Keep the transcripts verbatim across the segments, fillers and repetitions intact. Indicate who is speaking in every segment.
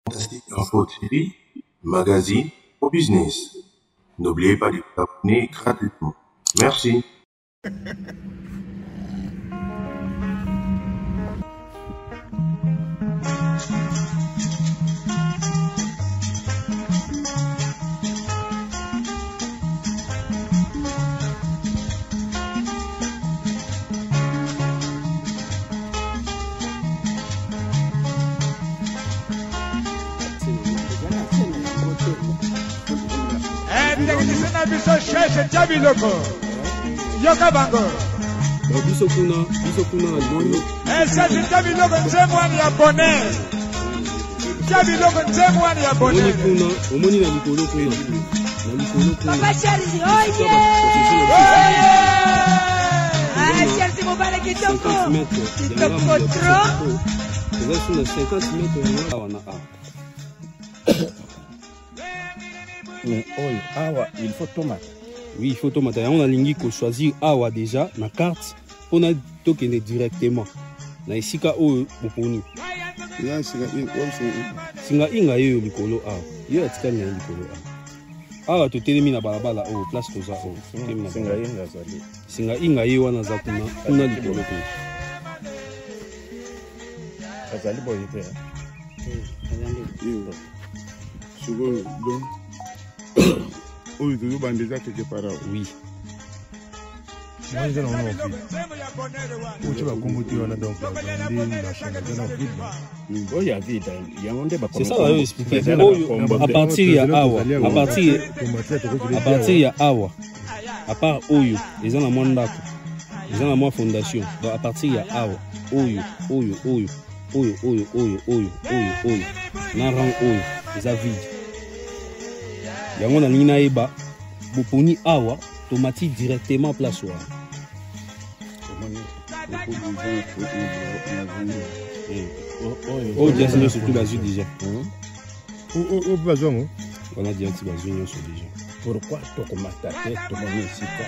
Speaker 1: Fantastique Info T V, magazine au business. N'oubliez pas de vous abonner gratuitement. Merci.
Speaker 2: Yoka bango.
Speaker 3: Biso kuna, biso kuna almono.
Speaker 2: Eh, sasa tabi logo nzemu ani abone. Tabi logo nzemu ani abone.
Speaker 3: Omoni kuna, omoni na likolo kuna. Na likolo kuna.
Speaker 4: Papa Charles, oye!
Speaker 2: Oye!
Speaker 4: Ah, Charles Mubarak kitoko. Kitoko trop.
Speaker 3: Eza suna cinquante mètres ya wana a.
Speaker 5: Mais oyo awa il faut tomate.
Speaker 3: Oui, il faut tomate. On a lingi ko choisir awa déjà na carte on a tokende directement. Na isika oyo boponi.
Speaker 5: Ya singa in also.
Speaker 3: Singa inga yo likolo awa. Yo atika na likolo awa. Awa to telemi na balabala oyo place toza oyo.
Speaker 5: Singa inga zali.
Speaker 3: Singa inga yo wana za kuna kuna likolo ko.
Speaker 5: Azali boye pe.
Speaker 6: Yo. Sugo donc oui, toujours bandé ça quelque part.
Speaker 3: Oui.
Speaker 7: Moi, je n'en ai pas. Où tu vas combattre on a donc la chaîne de
Speaker 5: oh, il y a vite. Il y a un débat.
Speaker 3: C'est ça, on va expliquer. À partir ya awa, à partir à partir ya awa, à part oyo, ils ont la moins ndako, ils ont la moins fondation. Donc à partir ya awa, oyo, oyo, oyo, oyo, oyo, oyo, oyo, oyo, oyo, na rang oyo, ils a vide. Yango na nina eba boponi awa tomati directement place wa. Oh déjà c'est surtout bazou déjà.
Speaker 7: Oh oh bazou.
Speaker 3: On a dit un petit bazou sur déjà.
Speaker 5: Pourquoi to komata tête to moni sika?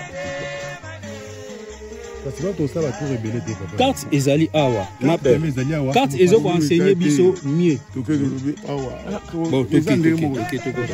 Speaker 7: Parce que tout ça va tout révéler des papa.
Speaker 3: Carte ezali awa. Ma carte ezo ko enseigner biso mieux.
Speaker 6: To ke rubi awa.
Speaker 3: Bon, to ke to ke to ko.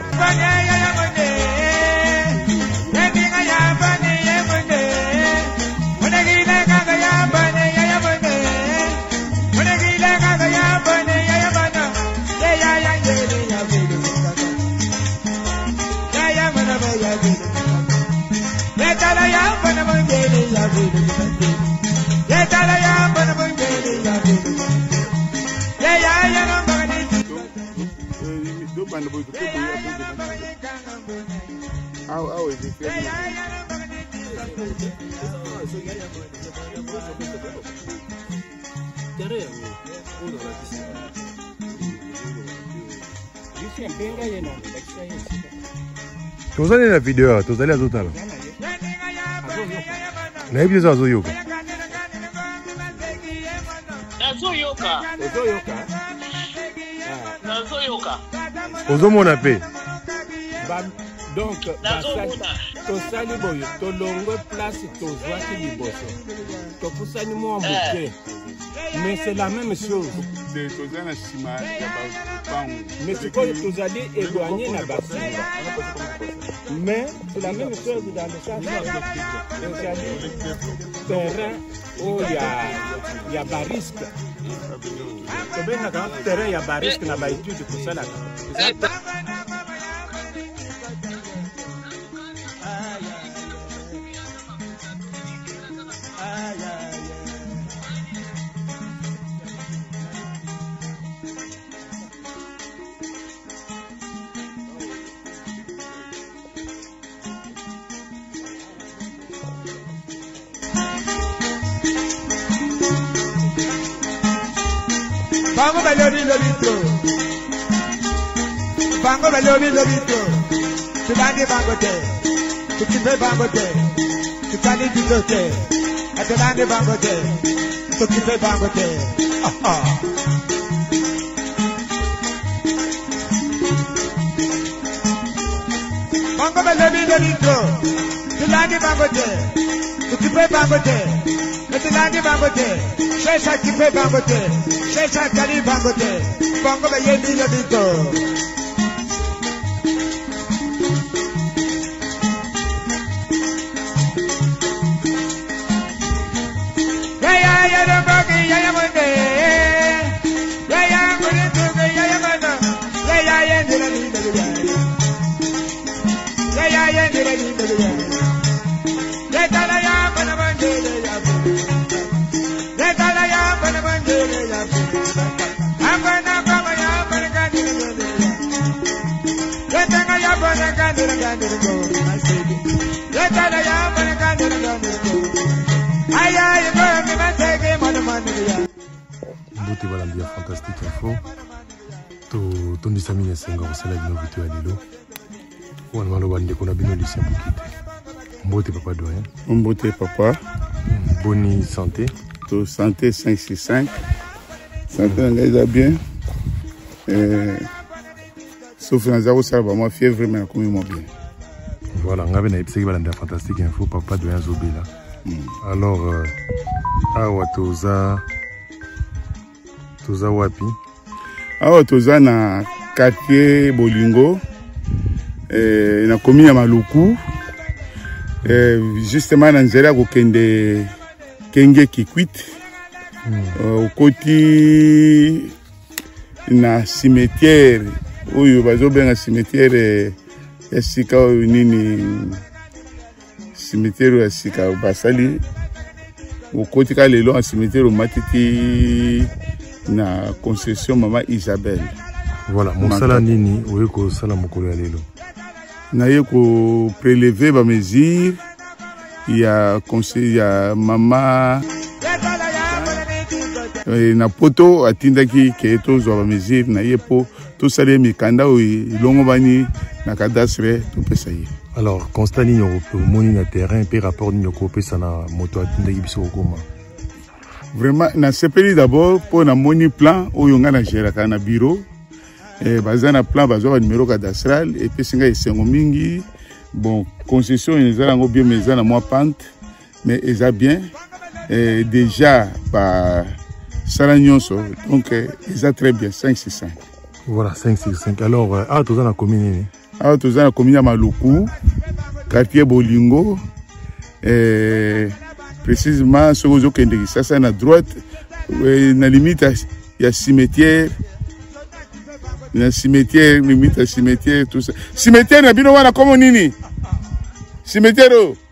Speaker 7: Tous allez la vidéo, tous allez à tout à l'heure. N'avez plus à Zoyoka.
Speaker 8: Zoyoka.
Speaker 5: Zoyoka.
Speaker 8: Zoyoka.
Speaker 7: Ozo mon appel.
Speaker 5: Donc, to sali boyo, to longo place to zwaki liboso. To kusani mo mbuke. Mais c'est la même chose.
Speaker 6: De tozana sima ya ba
Speaker 5: mais c'est quoi que allez éloigner la bassine. Mais c'est la même chose dans le sens où vous allez terrain où il y a il y a barisque. C'est bien d'accord, terrain il y a barisque na ba étude pour ça là.
Speaker 2: Bango balori lobito. Bango balori lobito. Tu bandi bango te. Tu kipe bango te. Tu kani bito te. Adelande bango te. Tu kipe bango te. Ah ah. Bango balori lobito. Tu bandi bango te. Tu kipe bango te. Tilani Bangote, Shesha Kipe Bangote, Shesha Kali Bangote, Bango Yendi Yabito. Yaya Yaya Bagi Yaya Mone, Yaya Mone, Yaya Mano, Yaya Yendi Yabito. Yaya Yendi Yabito. Yaya Yaya Banabandele Yabu.
Speaker 7: Beauté Balandia Fantastique Info. To Tony Samine Senghor, c'est la vidéo vidéo à Lilo. Ou alors le bande qu'on a bien Lucien Boukite. Beauté papa doyen.
Speaker 6: Beauté papa.
Speaker 7: Bonne santé.
Speaker 6: To santé cinq six cinq. Santé on les a bien. Sauf dans zéro ça va moi fièvre mais comme moi bien.
Speaker 7: Voilà, on avait une épisode Balandia Fantastique Info papa doyen Zobela. Alors euh, awa toza toza wapi?
Speaker 6: Awa toza na quartier Bolingo eh, na commune ya Maluku eh, justement na nzela kokende Kenge Kikwit mm. uh, okoti na cimetière oyo bazobenga cimetière ya sika oyo nini cimetière ya sika basali okoti ka lelo en cimetière matiti na concession Maman Isabelle.
Speaker 7: Voilà, mosala nini oyo ko sala mokolo ya lelo.
Speaker 6: Na ye ko prélever ba mesure ya conseil ya mama e, na poto atindaki ke tozwa ba mesure na ye po to sale mikanda oyo longo bani na cadastre to pesa ye.
Speaker 7: Alors constat nini au moni na terrain pe rapport nini ko pesa na moto atindaki biso koma.
Speaker 6: Vraiment na sepeli d'abord pour na moni plan oyo nga na gera kana bureau eh bazana plan bazwa numéro cadastral et puis singa esengo mingi bon concession ezala ngo bien mais ezala moi pente mais eza bien eh, déjà ba sala nyonso donc eza très bien cinq six cinq.
Speaker 7: Voilà cinq six cinq. Alors euh, ah toza na commune ni
Speaker 6: ah toza na commune ya Maluku quartier Bolingo eh précisément ce que je dis ça c'est à droite na limite il y a cimetière na cimetière limite cimetière tout ça cimetière na bino wana comme nini cimetière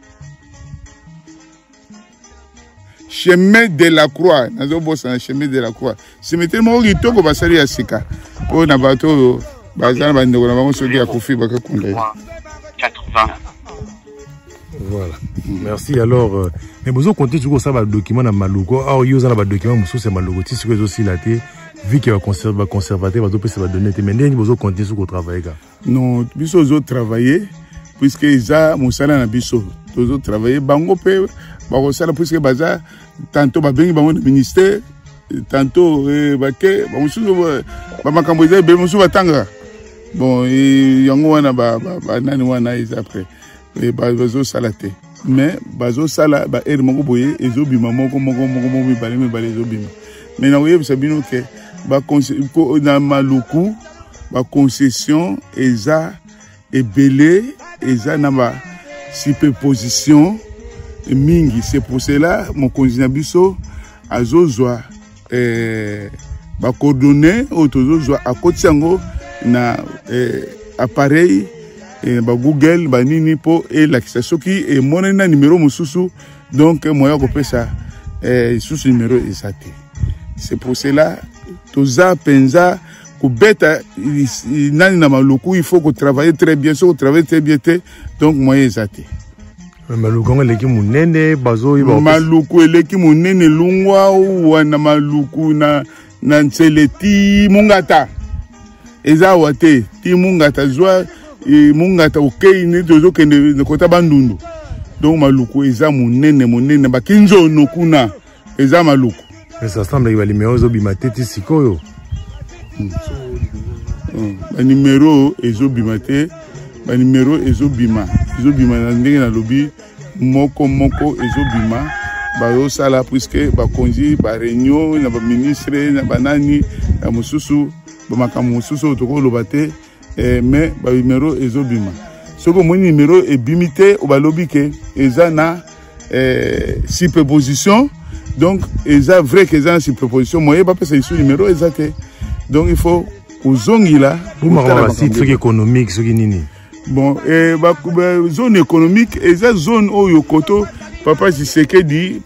Speaker 6: chemin de la croix nazo bossa chemin de la croix cimetière mo kitoko basali ya sika po na bato bazana bandeko na bango soki ya kofi baka konda
Speaker 8: quatre-vingts.
Speaker 7: Voilà. Merci. Alors, euh, mais vous comptez sur ça, le document dans Maluko. Ah, il y a un document, c'est Maluko. Si vous aussi la vu qu'il va conserver, conservateur, va va donner. Mais vous comptez sur le travail.
Speaker 6: Non, biso zo travailler puisque ils mon salaire na biso. Zo travailler bango pe, bango salaire puisque baza tantôt ba bengi bango ministère, tantôt eh bake, bango sou ba makambo za be musu batanga. Bon, et yango wana ba ba nani wana is après. Et bazo salate mais bazo sala ba er moko boye ezobima moko moko moko moko mibale mibale ezobima mais na oye bisabino ke ba ko na Maluku ba concession eza ebele eza na ba superposition mingi. C'est pour cela mon konzina biso azozwa eh ba coordonner otozozwa akotiango na eh, appareil et bah Google bah nini po et l'accession qui est mon numéro mususu donc moi je peux ça et sous numéro exact. C'est pour cela toza penza ko beta nani na Maluku il faut que travailler très bien so travailler très bien donc moi exact.
Speaker 7: Maluku eleki munene bazo
Speaker 6: iba Maluku eleki munene lungwa wana Maluku na na nseleti mungata eza wate ti mungata zwa et mungata okei ne tozo kende ne kota bandundu donc Maluku eza munene munene bakinzo nokuna eza Maluku
Speaker 7: mais ça semble il va numéro zo bimateti sikoyo
Speaker 6: ba numéro ezo bimate ba numéro ezo bima ezo bima na ndenge na lobi moko moko ezo bima bazo sala puisque ba konji ba réunion na ba ministre na banani na mususu ba makamu mususu to ko lobate eh, mais ba numéro ezobima soko mon numéro est bimité au balobi ke eza na eh, superposition donc eza vrai que eza na superposition moyen ba pesa isu numéro exact donc il faut uzongi là
Speaker 7: pour ma site économique ce qui nini
Speaker 6: bon eh ba, ba zone économique eza zone oyo koto papa Tshisekedi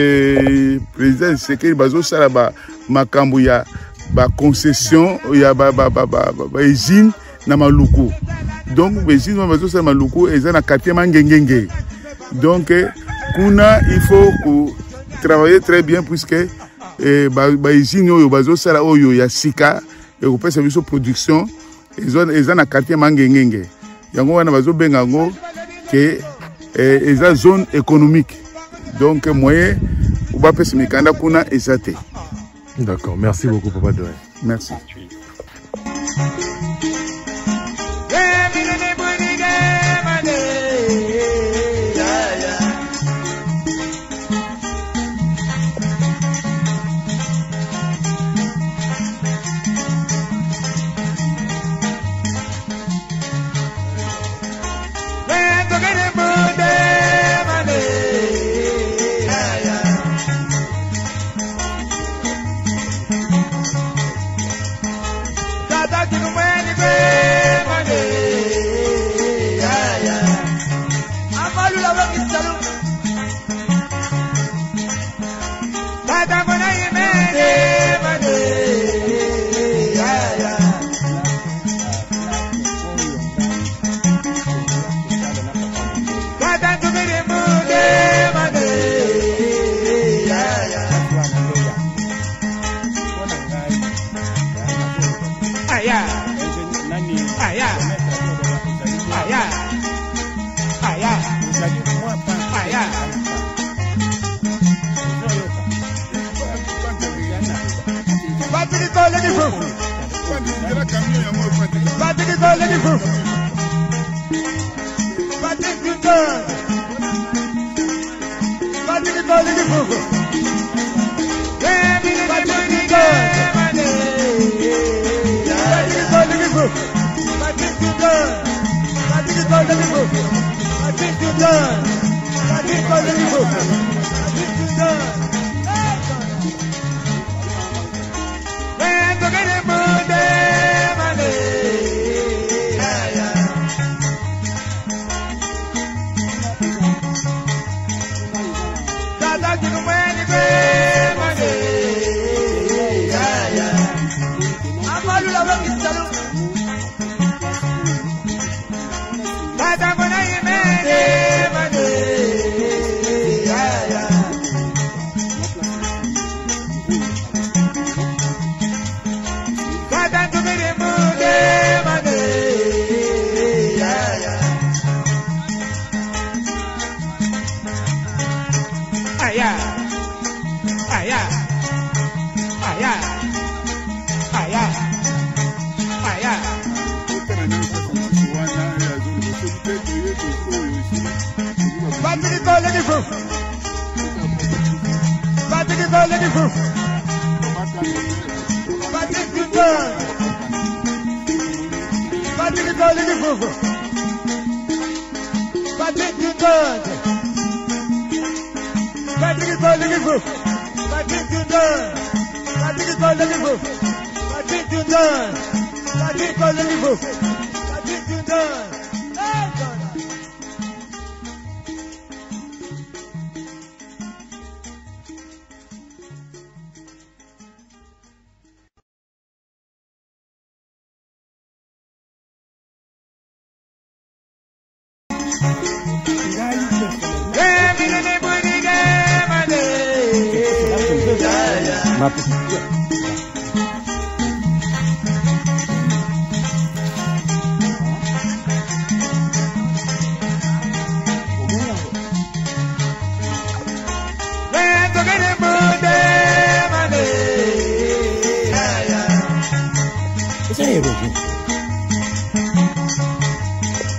Speaker 6: eh, président Tshisekedi bazo sala ba makambo ya ba concession ya ba ba ba ba, ba, ba usine na maluku donc usine na bazo sala maluku eza na quartier Mangengenge donc eh, kuna il faut que travailler très bien puisque eh, ba, ba usine oyo bazo sala oyo ya sika et ko pesa biso production eza eza na quartier Mangengenge yango wana bazo benga ngo ke et eza zone économique donc moyen ou ba pesa mikanda kuna ezate.
Speaker 7: D'accord, merci beaucoup Papa Doyen.
Speaker 6: Merci.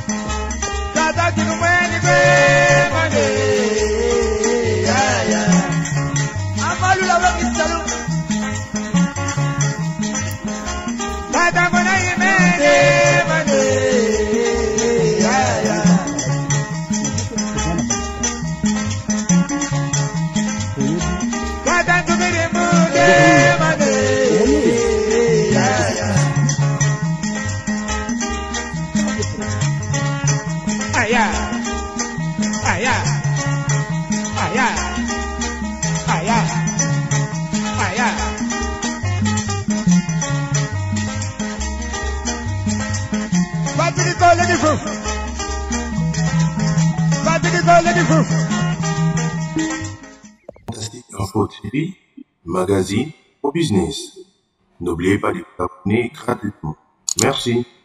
Speaker 2: Yeah, yeah.
Speaker 1: Fantastique Info T V, magazine au business. N'oubliez pas de vous abonner gratuitement. Merci.